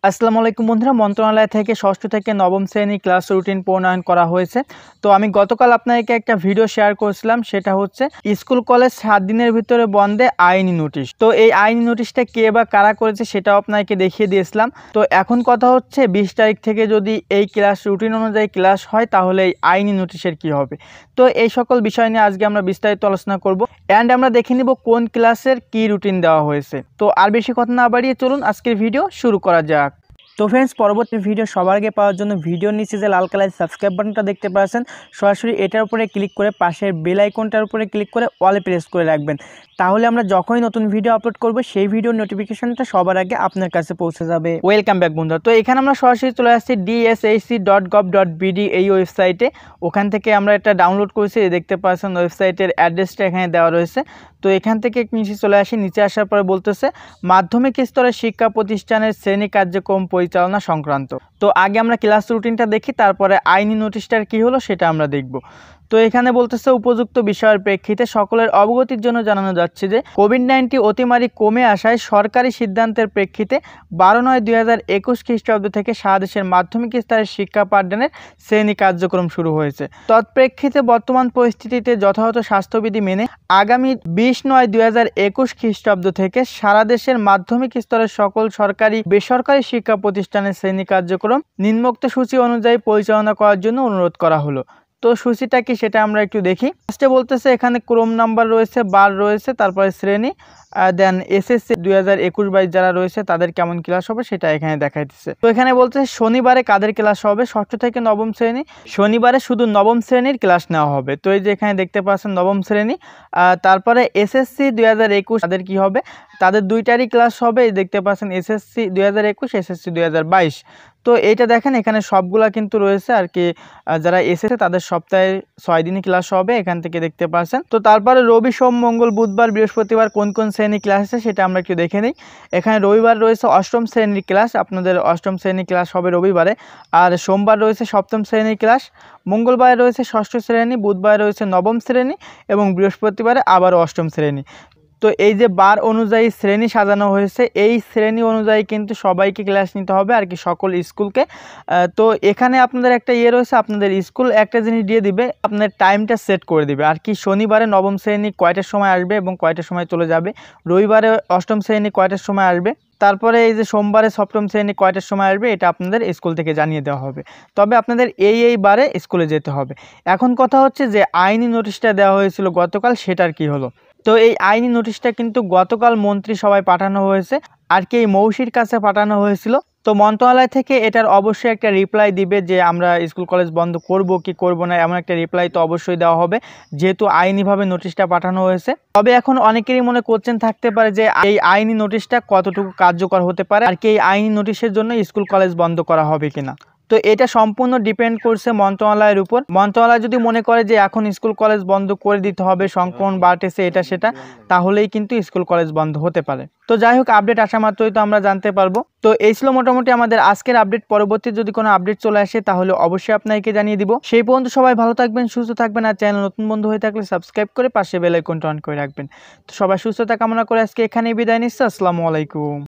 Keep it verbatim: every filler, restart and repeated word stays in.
আসসালামু আলাইকুম বন্ধুরা, মন্ত্রণালয় থেকে ষষ্ঠ থেকে নবম শ্রেণী ক্লাস রুটিন প্রণয়ন করা হয়েছে। তো আমি গতকাল আপনাদেরকে একটা ভিডিও শেয়ার করেছিলাম, সেটা হচ্ছে স্কুল কলেজ সাত দিনের ভিতরে বন্ধে আইনি নোটিশ। তো এই আইনি নোটিশটা কে বা কারা করেছে সেটাও আপনাকে দেখিয়ে দিয়েছিলাম। তো এখন কথা হচ্ছে বিশ তারিখ থেকে যদি এই ক্লাস রুটিন অনুযায়ী ক্লাস হয় তাহলে এই আইনি নোটিশের কি হবে। তো এই সকল বিষয় নিয়ে আজকে আমরা বিস্তারিত আলোচনা করব অ্যান্ড আমরা দেখে নিব কোন ক্লাসের কি রুটিন দেওয়া হয়েছে। তো আর বেশি কথা না বাড়িয়ে চলুন আজকের ভিডিও শুরু করা যাক। তো ফ্রেন্ডস, পরবর্তী ভিডিও সবার আগে পাওয়ার জন্য ভিডিওর নিচে যে লাল কালারের সাবস্ক্রাইব বাটনটা দেখতে পাচ্ছেন, সরাসরি এটার উপরে ক্লিক করে পাশের বেল আইকনটার উপরে ক্লিক করে অলে প্রেস করে রাখবেন। তাহলে আমরা যখনই নতুন ভিডিও আপলোড করব সেই ভিডিওর নোটিফিকেশনটা সবার আগে আপনার কাছে পৌঁছে যাবে। ওয়েলকাম ব্যাক বন্ধুরা। তো এখানে আমরা সরাসরি চলে আসছি D S H C dot gov dot BD এই ওয়েবসাইটে। ওখান থেকে আমরা এটা ডাউনলোড করেছি, দেখতে পাচ্ছেন ওয়েবসাইটের অ্যাড্রেসটা এখানে দেওয়া রয়েছে। তো এখান থেকে নিচে চলে আসি, নিচে আসার পরে বলতেছে মাধ্যমিক স্তরের শিক্ষা প্রতিষ্ঠানের শ্রেণী কার্যক্রম পরিচালনা সংক্রান্ত। তো আগে আমরা ক্লাস রুটিনটা দেখি, তারপরে আইনি নোটিশটার কি হলো সেটা আমরা দেখব। তো এখানে বলতেছে উপযুক্ত বিষয়ের প্রেক্ষিতে সকলের অবগতির জন্য জানানো যাচ্ছে যে কোভিড নাইন্টিন অতিমারি কমে আসায় সরকারি সিদ্ধান্তের প্রেক্ষিতে বারো নয় দুই হাজার একুশ খ্রিস্টাব্দ থেকে সারা দেশের মাধ্যমিক স্তরের শিক্ষা পাঠদানের শ্রেণী কার্যক্রম শুরু হয়েছে। তৎপ্রেক্ষিতে বর্তমান পরিস্থিতিতে যথাযথ স্বাস্থ্যবিধি মেনে আগামী বিশ নয় দুই হাজার একুশ খ্রিস্টাব্দ থেকে সারা দেশের মাধ্যমিক স্তরের সকল সরকারি বেসরকারি শিক্ষা প্রতিষ্ঠানের শ্রেণী কার্যক্রম নিম্নোক্ত সূচি অনুযায়ী পরিচালনা করার জন্য অনুরোধ করা হলো। তো সূচিটা কি সেটা আমরা একটু দেখি। ফার্স্টে বলতেছে এখানে ক্রম নাম্বার রয়েছে, বার রয়েছে, তারপরে শ্রেণী, দেন এসএসসি দুই হাজার একুশ বাইশ যারা রয়েছে তাদের কেমন ক্লাস হবে সেটা এখানে দেখাইতেছে। তো এখানে বলতেছে শনিবারে কাদের ক্লাস হবে, ষষ্ঠ থেকে নবম শ্রেণী। শনিবারে শুধু নবম শ্রেণীর ক্লাস নেওয়া হবে। তো এই যে এখানে দেখতে পাচ্ছেন নবম শ্রেণী। তারপরে এসএসসি দুই হাজার একুশ তাদের কি হবে, তাদের দুইটারই ক্লাস হবে। দেখতে পাচ্ছেন এসএসসি দুই হাজার একুশ এসএসসি দুই হাজার বাইশ। তো এইটা দেখেন এখানে সবগুলা কিন্তু রয়েছে আর কি, যারা এসেছে তাদের সপ্তাহে ছয় দিনই ক্লাস হবে এখান থেকে দেখতে পাচ্ছেন। তো তারপরে রবি সোম মঙ্গল বুধবার বৃহস্পতিবার কোন কোন শ্রেণী ক্লাস আছে সেটা আমরা একটু দেখে নিই। এখানে রবিবার রয়েছে অষ্টম শ্রেণীর ক্লাস, আপনাদের অষ্টম শ্রেণীর ক্লাস হবে রবিবারে। আর সোমবার রয়েছে সপ্তম শ্রেণীর ক্লাস, মঙ্গলবার রয়েছে ষষ্ঠ শ্রেণী, বুধবার রয়েছে নবম শ্রেণী এবং বৃহস্পতিবারে আবারও অষ্টম শ্রেণী। তো এই যে বার অনুযায়ী শ্রেণী সাজানো হয়েছে, এই শ্রেণী অনুযায়ী কিন্তু সবাইকে ক্লাস নিতে হবে আর কি, সকল স্কুলকে। তো এখানে আপনাদের একটা ইয়ে রয়েছে, আপনাদের স্কুল একটা জিনিস দিয়ে দিবে, আপনাদের টাইমটা সেট করে দিবে আর কি। শনিবারে নবম শ্রেণী কয়টার সময় আসবে এবং কয়টার সময় চলে যাবে, রবিবারে অষ্টম শ্রেণী কয়টার সময় আসবে, তারপরে এই যে সোমবারে সপ্তম শ্রেণী কয়টার সময় আসবে এটা আপনাদের স্কুল থেকে জানিয়ে দেওয়া হবে। তবে আপনাদের এই এই বারে স্কুলে যেতে হবে। এখন কথা হচ্ছে যে আইনি নোটিশটা দেওয়া হয়েছিল গতকাল, সেটার কি হলো। তো এই আইনি নোটিশটা কিন্তু গতকাল মন্ত্রিসভায় পাঠানো হয়েছে আর কি, এই মৌসির কাছে পাঠানো হয়েছিল। তো মন্ত্রণালয় থেকে এটার অবশ্যই একটা রিপ্লাই দিবে যে আমরা স্কুল কলেজ বন্ধ করব কি করব না, এমন একটা রিপ্লাই তো অবশ্যই দেওয়া হবে যেহেতু আইনিভাবে নোটিশটা পাঠানো হয়েছে। তবে এখন অনেকেরই মনে কোশ্চেন থাকতে পারে যে এই আইনি নোটিশটা কতটুকু কার্যকর হতে পারে আর কি, এই আইনি নোটিশের জন্য স্কুল কলেজ বন্ধ করা হবে কিনা। তো এটা সম্পূর্ণ ডিপেন্ড করছে মন্ত্রণালয়ের উপর। মন্ত্রণালয় যদি মনে করে যে এখন স্কুল কলেজ বন্ধ করে দিতে হবে, সংক্রমণ বাড়তেছে এটা সেটা, তাহলেই কিন্তু স্কুল কলেজ বন্ধ হতে পারে। তো যাই হোক, আপডেট আসা মাত্রই তো আমরা জানতে পারবো। তো এই ছিল মোটামুটি আমাদের আজকের আপডেট। পরবর্তী যদি কোনো আপডেট চলে আসে তাহলে অবশ্যই আপনাকে জানিয়ে দিব। সেই পর্যন্ত সবাই ভালো থাকবেন, সুস্থ থাকবেন, আর চ্যানেল নতুন বন্ধু হয়ে থাকলে সাবস্ক্রাইব করে পাশে বেল আইকনটা অন করে রাখবেন। তো সবাই সুস্থতা কামনা করে আজকে এখানেই বিদায় নিচ্ছি। আসসালামু আলাইকুম।